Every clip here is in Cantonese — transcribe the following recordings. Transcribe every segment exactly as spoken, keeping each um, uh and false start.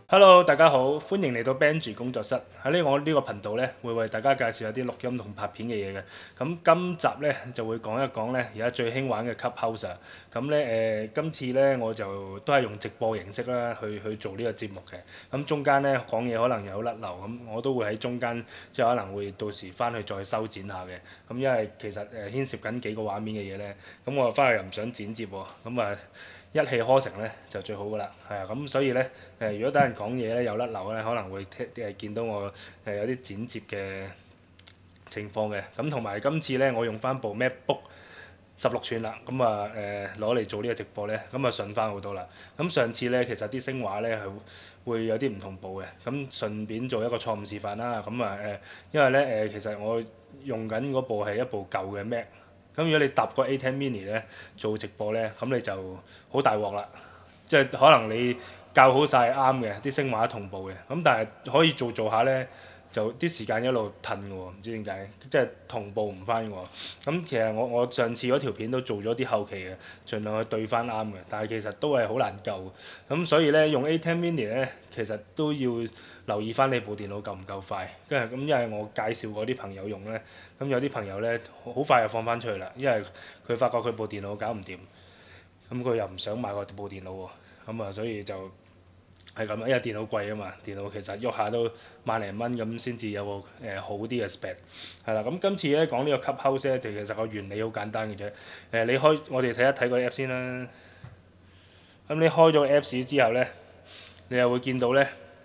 Hello，大家好，歡迎嚟到 Benji 工作室。喺呢我呢個頻道咧，會為大家介紹一啲錄音同拍片嘅嘢嘅。咁今集咧就會講一講咧而家最興玩嘅 Clubhouse。咁咧誒，今次咧我就都係用直播形式啦，去去做呢個節目嘅。咁中間咧講嘢可能有甩漏，咁我都會喺中間即係可能會到時翻去再修剪下嘅。咁因為其實誒牽涉緊幾個畫面嘅嘢咧，咁我翻去又唔想剪接喎，咁啊〜一氣呵成咧就最好噶啦，係啊，咁所以咧誒，如果等人講嘢咧有甩漏咧，可能會聽誒見到我誒有啲剪接嘅情況嘅。咁同埋今次咧，我用翻部 MacBook 十六寸啦，咁啊誒攞嚟做呢個直播咧，咁啊順翻好多啦。咁上次咧其實啲聲畫咧係會有啲唔同步嘅，咁順便做一個錯誤示範啦。咁啊誒，因為咧誒、呃、其實我用緊嗰部係一部舊嘅 Mac。咁如果你搭個 A 十 Mini 咧做直播咧，咁你就好大鑊啦。即係可能你校好晒啱嘅，啲聲畫同步嘅，咁但係可以做做下咧，就啲時間一路褪嘅喎，唔知點解，即係同步唔翻嘅喎。咁其實我我上次嗰條片都做咗啲後期嘅，盡量去對翻啱嘅，但係其實都係好難救。咁所以咧用 A 十 Mini 咧，其實都要留意翻你部電腦夠唔夠快。跟住咁因為我介紹過啲朋友用咧，咁有啲朋友咧好快就放翻出去啦，因為佢發覺佢部電腦搞唔掂。咁佢又唔想買個部電腦喎，咁啊所以就係咁，因為電腦貴啊嘛，電腦其實喐下都萬零蚊咁先至有個誒、呃、好啲嘅 spec， 係啦。咁今次咧講呢個 Clubhouse 咧，就其實個原理好簡單嘅啫。誒、呃、你開我哋睇一睇個 app 先啦。咁你開咗個 apps 之後咧，你又會見到咧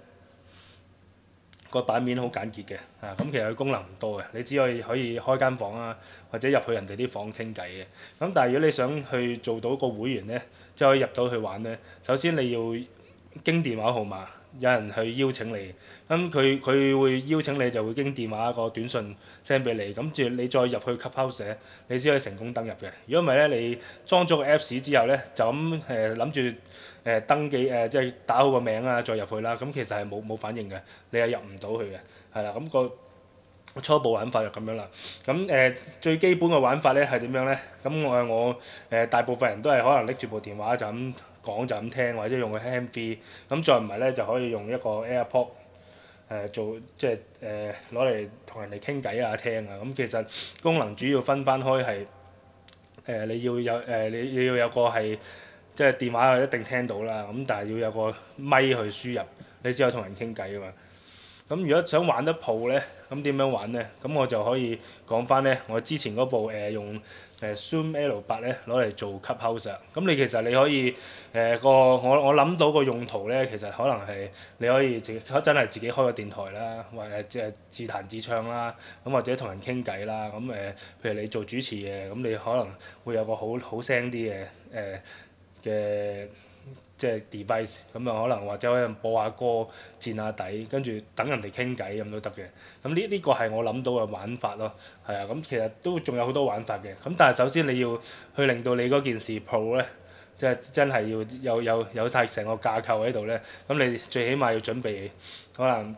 個版面好簡潔嘅，啊咁其實佢功能唔多嘅，你只可以可以開間房啊，或者入去人哋啲房傾偈嘅。咁但係如果你想去做到個會員咧，即係可以入到去玩咧，首先你要經電話號碼，有人去邀請你，咁佢佢會邀請你就會經電話個短信 send 俾你，咁住你再入去 Clubhouse，你先可以成功登入嘅。如果唔係咧，你裝咗個 Apps 之後咧，就咁誒諗住誒登記誒、呃、即係打好個名啊，再入去啦，咁其實係冇冇反應嘅，你係入唔到去嘅，係啦，咁、個初步玩法就咁樣啦。咁誒、呃、最基本嘅玩法咧係點樣咧？咁我我誒、呃、大部分人都係可能拎住部電話就咁講就咁聽，或者用個 Handfree。咁再唔係咧就可以用一個 AirPod 誒、呃、做即係誒攞嚟同人哋傾偈啊聽啊。咁其實功能主要分翻開係誒你要有誒、呃、你你要有個係即係電話一定聽到啦。咁但係要有個咪去輸入，你先可以同人傾偈啊嘛。咁如果想玩得鋪咧，咁點樣玩咧？咁我就可以講翻咧，我之前嗰部誒、呃、用誒 Zoom L 八咧攞嚟做 Clubhouse。咁你其實你可以誒、呃、個我我諗到個用途咧，其實可能係你可以自真係自己開個電台啦，或者即係自彈自唱啦，咁或者同人傾偈啦。咁誒、呃，譬如你做主持嘅，咁你可能會有個好好聲啲嘅誒嘅。即係 device 咁啊，可能或者可以播下歌、墊下底，跟住等人哋傾偈咁都得嘅。咁呢呢個係我諗到嘅玩法咯，係啊。咁其實都仲有好多玩法嘅。咁但係首先你要去令到你嗰件事 pro 咧，即係真係要有有有曬成個架構喺度咧。咁你最起碼要準備可能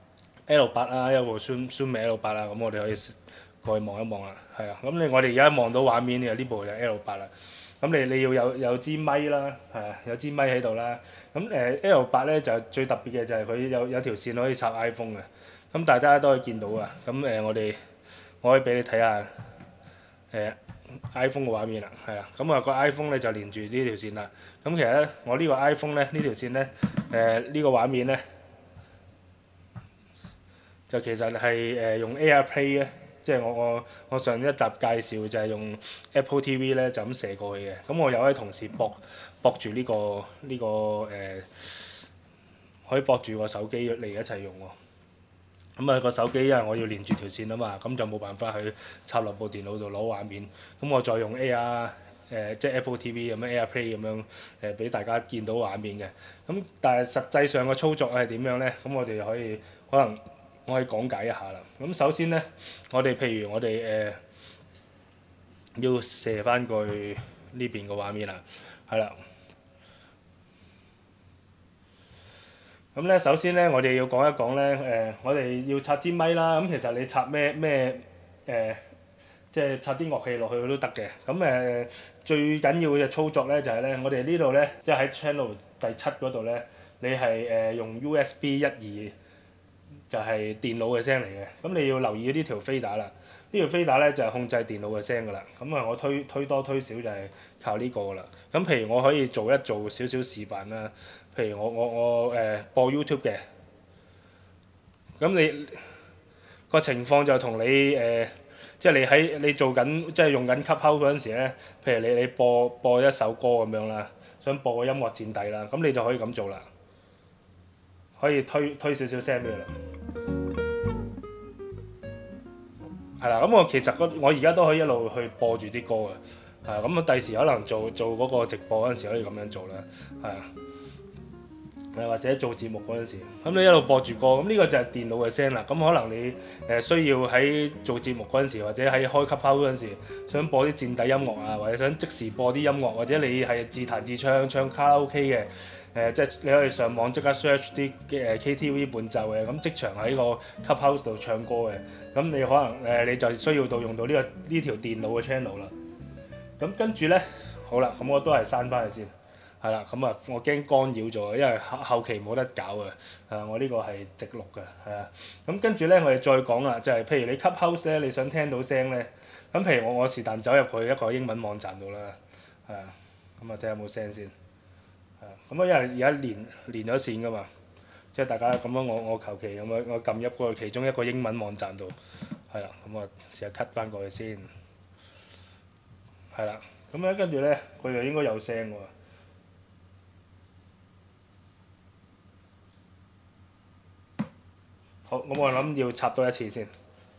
L 八啦，一部 Zoom Zoom L 八啦。咁我哋可以過去望一望啦，係啊。咁你我哋而家望到畫面嘅呢部就 L 八啦。咁你你要有有支咪啦，係啊，有支咪喺度啦。咁誒 L 八咧就最特別嘅就係佢有有條線可以插 iPhone 嘅。咁大家都可以見到啊。咁誒我哋我可以俾你睇下誒 iPhone 嘅畫面啦，係啊。咁啊個 iPhone 咧就連住呢條線啦。咁其實咧我呢個 iPhone 咧呢條線咧誒呢個畫面咧就其實係誒用 AirPlay 嘅。即係我我我上一集介紹就係用 Apple T V 咧就咁射過去嘅。咁我有位同事駁駁住呢個呢、個誒、呃，可以駁住個手機嚟一齊用喎。咁啊個手機因為我要連住條線啊嘛，咁就冇辦法去插落部電腦度攞畫面。咁我再用 A R 誒、呃、即係 Apple T V 咁樣 AirPlay 咁樣誒俾大家見到畫面嘅。咁但係實際上個操作係點樣咧？咁我哋就可以可能。我可以講解一下啦。咁首先咧，我哋譬如我哋誒、呃、要射翻過去呢邊個畫面啦，係啦。咁咧，首先咧，我哋要講一講咧，誒、呃，我哋要插支咪啦。咁其實你插咩咩誒，即係插啲樂器落去都得嘅。咁誒、呃、最緊要嘅操作咧就係、是、咧，我哋呢度咧，即係喺 channel 第七嗰度咧。 你係誒、呃、用 U S B 一二就係電腦嘅聲嚟嘅。咁你要留意呢條飛打啦。呢條飛打咧就係、是、控制電腦嘅聲㗎啦。咁啊，我推推多推少就係靠呢個㗎啦。咁譬如我可以做一做少少示範啦。譬如我我我誒、呃、播 YouTube 嘅，咁你個情況就同你誒、呃，即係你喺你做緊即係用緊 Clubhouse 嗰陣時咧，譬如你你播播一首歌咁樣啦，想播個音樂墊底啦，咁你就可以咁做啦，可以推推少少聲俾佢啦。係啦，咁我其實我而家都可以一路去播住啲歌嘅，係啊，咁啊第時可能做做嗰個直播嗰陣時可以咁樣做啦，係啊。誒或者做節目嗰陣時，咁你一路播住歌，咁呢個就係電腦嘅聲啦。咁可能你誒需要喺做節目嗰陣時，或者喺開 Clubhouse 嗰陣時，想播啲墊底音樂啊，或者想即時播啲音樂，或者你係自彈自唱唱卡拉 OK 嘅，誒、呃、即係你可以上網即刻 search 啲誒 K T V 伴奏嘅，咁即場喺個 Clubhouse 度唱歌嘅，咁你可能誒、呃、你就需要到用到呢、呢個呢條電腦嘅 channel 啦。咁跟住咧，好啦，咁我都係刪翻佢先。係啦，咁啊，我驚干擾咗，因為後後期冇得搞嘅。誒，我呢個係直錄嘅，係啊。咁跟住咧，我哋再講啦，就係、是、譬如你 Clubhouse 咧，你想聽到聲咧，咁譬如我我是但走入去一個英文網站度啦，係啊，咁啊睇下有冇聲先。係啊，咁啊，因為而家連連咗線㗎嘛，即係大家咁樣我我求其咁樣我撳入過去其中一個英文網站度，係啦，咁啊試下 cut 翻過去先。係啦，咁咧跟住咧，佢就應該有聲喎。好，咁我諗要插多一次先。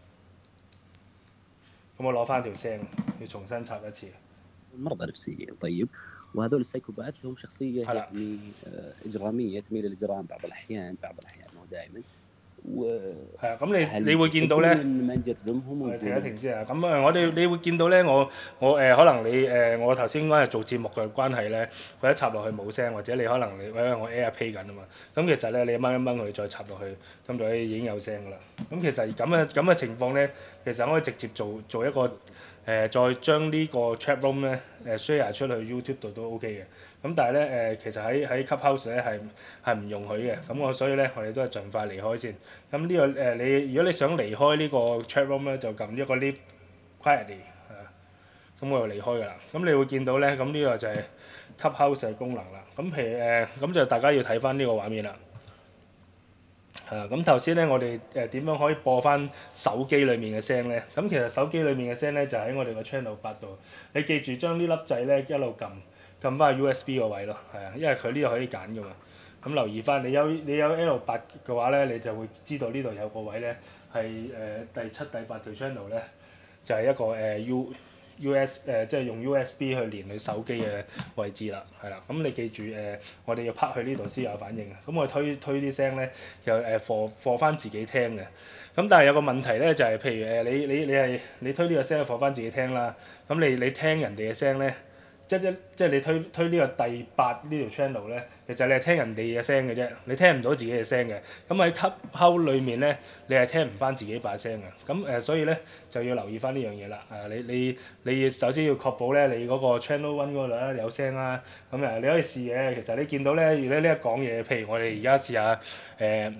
咁我攞翻條聲，要重新插一次。 مرضى نفسيين طيب وهذول السايكوباث لهم شخصيه هلا. يعني اجراميه تميل للاجرام بعض الاحيان بعض الاحيان مو دائما 係啊，咁你你會見到咧，我哋停一停先啊。咁啊，我哋你會見到咧，我我誒、呃、可能你誒、呃、我頭先應該係做節目嘅關係咧，佢一插落去冇聲，或者你可能你因為我 AirPlay 緊啊嘛。咁其實咧，你掹一掹佢再插落去，咁就已經有聲㗎啦。咁其實咁嘅咁嘅情況咧，其實我可以直接做做一個誒、呃，再將呢個 chat room 咧誒 share 出去 YouTube 度都 OK 嘅。咁但係咧誒，其實喺喺 Clubhouse 咧係係唔容許嘅，咁我所以咧我哋都係盡快離開先。咁呢、這個誒、呃、你如果你想離開呢個 chat room 咧，就撳一個 leave quietly 係啊，咁我就離開㗎啦。咁你會見到咧，咁呢個就係 Clubhouse 嘅功能啦。咁譬如誒，咁、呃、就大家要睇翻呢個畫面啦。係啊，咁頭先咧我哋誒點樣可以播翻手機裡面嘅聲咧？咁其實手機裡面嘅聲咧就喺我哋個 channel 八度。你記住將呢粒掣咧一路撳。撳翻去 U S B 個位咯，係啊，因為佢呢度可以揀噶嘛。咁留意翻，你有你有 L 八嘅話咧，你就會知道呢度有個位咧係誒第七、第八條 channel 咧，就係、是、一個誒、呃、U U S 誒、呃，即係用 U S B 去連你手機嘅位置啦，係啦。咁你記住誒、呃，我哋要拍去呢度先有反應嘅。咁我推推啲聲咧，又誒放放翻自己聽嘅。咁但係有個問題咧，就係、是、譬如誒你你你係你推呢個聲放翻自己聽啦，咁你你聽人哋嘅聲咧。即一即係你推推呢個第八呢條 channel 咧，其實你係聽人哋嘅聲嘅啫，你聽唔到自己嘅聲嘅。咁喺 Clubhouse 裏面咧，你係聽唔翻自己把聲嘅。咁誒、呃，所以咧就要留意翻呢樣嘢啦。誒、呃，你你你首先要確保咧，你嗰個 channel one 嗰度咧有聲啦。咁誒，你可以試嘅。其實你見到咧，如果呢一講嘢，譬如我哋而家試下誒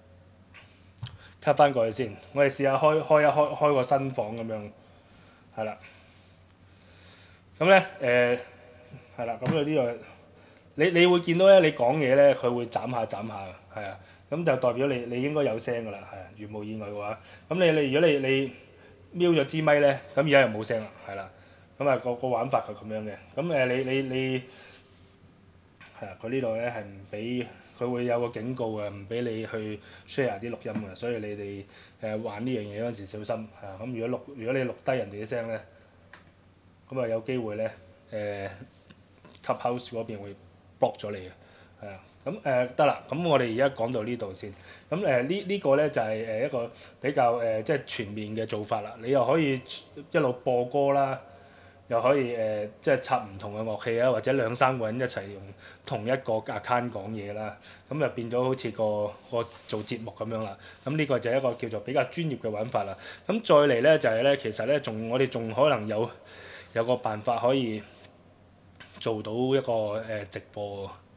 cut 翻過去先，我哋試下開開一開開個新房咁樣，係啦。咁咧誒係啦，咁佢呢個你你會見到咧，你講嘢咧，佢會斬下斬下嘅，係啊，咁就代表你你應該有聲㗎啦，係啊，如無意外嘅話，咁你你如果你你瞄咗支咪咧，咁而家又冇聲啦，係啦，咁啊個個玩法係咁樣嘅，咁誒你你你係啊，佢呢度咧係唔俾佢會有個警告嘅，唔俾你去 share 啲錄音嘅，所以你哋誒玩呢樣嘢嗰陣時小心，係啊，咁如果錄如果你錄低人哋嘅聲咧。咁啊有機會咧，誒 Clubhouse 嗰邊會 block 咗你嘅，係啊，咁誒得啦，咁我哋而家講到呢度先，咁誒呢呢個咧就係誒一個比較誒即係全面嘅做法啦，你又可以一路播歌啦，又可以誒即係插唔同嘅樂器啊，或者兩三個人一齊用同一個 account 講嘢啦，咁就變咗好似個個做節目咁樣啦，咁呢個就係一個叫做比較專業嘅玩法啦，咁再嚟咧就係咧其實咧仲我哋仲可能有。有個辦法可以做到一個誒、呃、直播，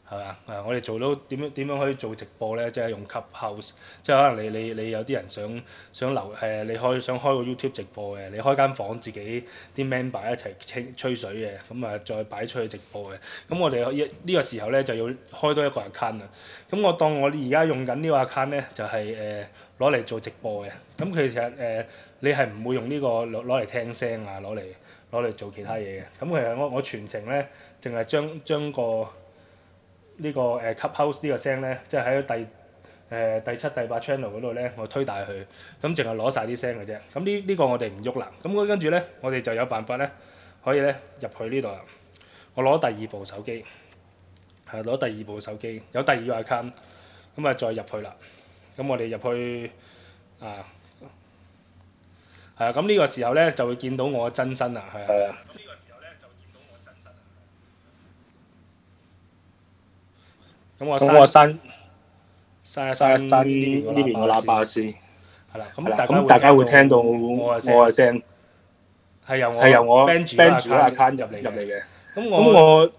係嘛？啊，我哋做到點樣點樣可以做直播咧？即係用 Clubhouse，即係可能你你你有啲人想想留誒，你開想開個 YouTube 直播嘅，你開間房自己啲 member 一齊傾吹水嘅，咁啊再擺出去直播嘅。咁我哋呢呢個時候咧就要開多一個 account 啦。咁我當我而家用緊呢個 account 咧，就係誒攞嚟做直播嘅。咁其實誒、呃、你係唔會用呢個攞攞嚟聽聲啊，攞嚟攞嚟做其他嘢嘅。咁其實我我全程咧，淨係將將個呢個誒 Clubhouse 呢個聲咧，即係喺第誒、呃、第七、第八 channel 嗰度咧，我推大佢，咁淨係攞晒啲聲嘅啫。咁呢呢個我哋唔喐啦。咁跟住咧，我哋就有辦法咧，可以咧入去呢度啦。我攞第二部手機，係攞第二部手機，有第二個 account，咁啊再入去啦。咁我哋入去啊，係啊。咁呢個時候咧就會見到我真身啦，係啊。咁我咁我刪刪一刪一刪呢呢邊個喇叭先， 係啦。咁係啦， 大家咁大家會聽到我我嘅聲， 係由我係由我 Benji Benji 嗰個 account 入嚟嘅。 入嚟嘅。咁咁我我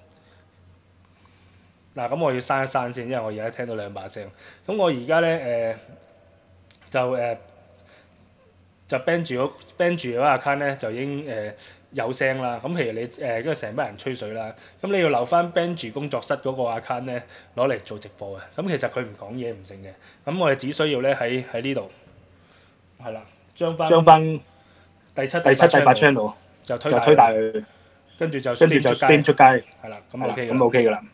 嗱咁我要刪一刪先，因為我而家聽到兩把聲。咁我而家咧誒就誒、呃、就 Benji 嗰 Benji 嗰個 account 咧就已經誒、呃、有聲啦。咁譬如你誒跟住成班人吹水啦，咁你要留翻 Benji 工作室嗰個 account 咧攞嚟做直播嘅。咁其實佢唔講嘢唔成嘅。咁我哋只需要咧喺喺呢度係啦，將翻將翻第七第七、第八 channel 就推就推大佢， 跟住就跟住就 stream 出街， 係啦，咁係啦 OK 咁 OK 噶啦。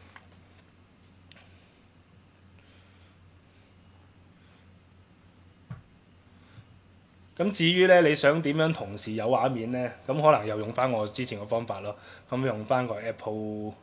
咁至於咧，你想點樣同時有畫面咧？咁可能又用翻我之前個方法咯。咁用翻個 Apple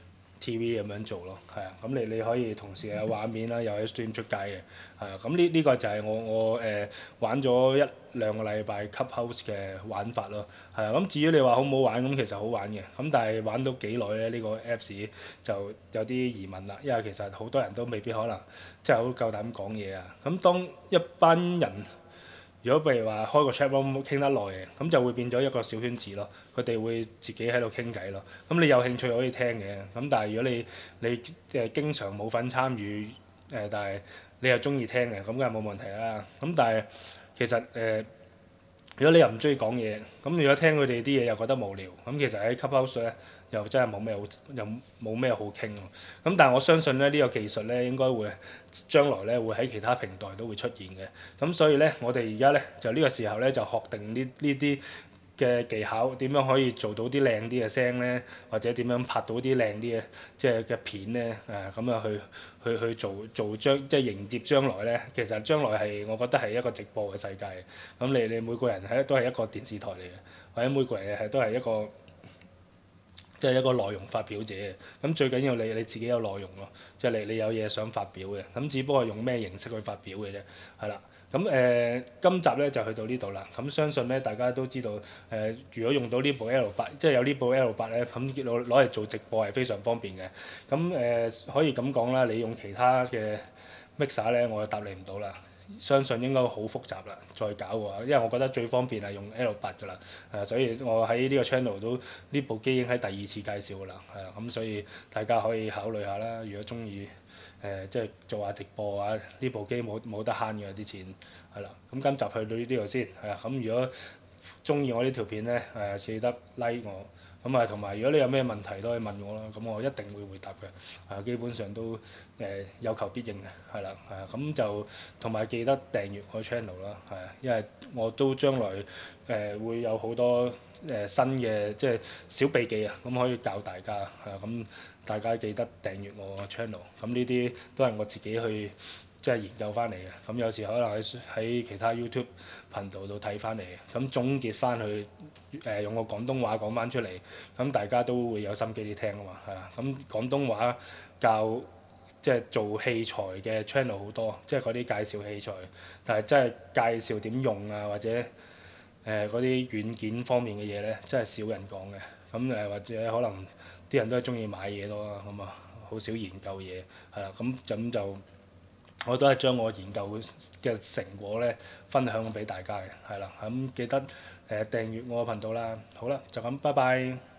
T V 咁樣做咯，係啊。咁你你可以同時有畫面啦，又可以 stream 出街嘅，係啊。咁呢呢個就係我我誒、呃、玩咗一兩個禮拜 Clubhouse 嘅玩法咯，係啊。咁至於你話好唔好玩，咁其實好玩嘅。咁但係玩到幾耐咧？呢、呢個 Apps 就有啲疑問啦，因為其實好多人都未必可能即係好夠膽講嘢啊。咁當一班人如果譬如話開個 chat room 傾得耐嘅，咁就會變咗一個小圈子咯。佢哋會自己喺度傾偈咯。咁你有興趣可以聽嘅。咁但係如果你你誒經常冇份參與誒，但係你又中意聽嘅，咁梗係冇問題啦。咁但係其實誒、呃，如果你又唔中意講嘢，咁如果聽佢哋啲嘢又覺得無聊，咁其實喺 Clubhouse 咧又真係冇咩好，又冇咩好傾喎。咁但係我相信咧，呢個技術咧應該會將來咧會喺其他平台都會出現嘅。咁所以咧，我哋而家咧就呢個時候咧就學定呢呢啲嘅技巧，點樣可以做到啲靚啲嘅聲咧，或者點樣拍到啲靚啲嘅即係嘅片咧，誒咁啊去去去做做將即係迎接將來咧。其實將來係我覺得係一個直播嘅世界。咁你你每個人係都係一個電視台嚟嘅，或者每個人係都係一個。即係一個內容發表者，咁最緊要你你自己有內容咯，即係你你有嘢想發表嘅，咁只不過用咩形式去發表嘅啫，係啦。咁誒、呃，今集咧就去到呢度啦。咁相信咧大家都知道，誒、呃，如果用到呢部 L 八，即係有呢部 L 八咧，咁攞攞嚟做直播係非常方便嘅。咁誒、呃、可以咁講啦，你用其他嘅 mixer 咧，我就答你唔到啦。相信應該好複雜啦，再搞嘅話，因為我覺得最方便係用 L 八㗎啦，誒，所以我喺呢個 channel 都呢部機已經喺第二次介紹㗎啦，係啊，咁所以大家可以考慮下啦，如果中意誒即係做下直播啊，呢部機冇冇得慳嘅啲錢，係啦，咁今集去到呢度先，係啊，咁如果中意我呢條片咧，誒記得 like 我。咁啊，同埋如果你有咩問題都可以問我啦，咁我一定會回答嘅。啊，基本上都誒、呃、有求必應嘅，係啦，係啊，咁就同埋記得訂閱我 channel 啦，係啊，因為我都將來誒、呃、會有好多誒、呃、新嘅即係小秘技啊，咁可以教大家，係啊，咁大家記得訂閱我 channel，咁呢啲都係我自己去。即係研究翻嚟嘅，咁有時可能喺喺其他 YouTube 頻道度睇翻嚟嘅，咁總結翻去誒、呃、用個廣東話講翻出嚟，咁大家都會有心機啲聽啊嘛，係啊，咁廣東話教即係做器材嘅 channel 好多，即係嗰啲介紹器材，但係真係介紹點用啊或者誒嗰啲軟件方面嘅嘢咧，真係少人講嘅，咁誒、呃、或者可能啲人都係中意買嘢多啦，咁啊好少研究嘢，係啦，咁咁就。我都係將我研究嘅成果咧分享俾大家嘅，係啦，咁記得誒訂閱我個頻道啦。好啦，就咁，拜拜。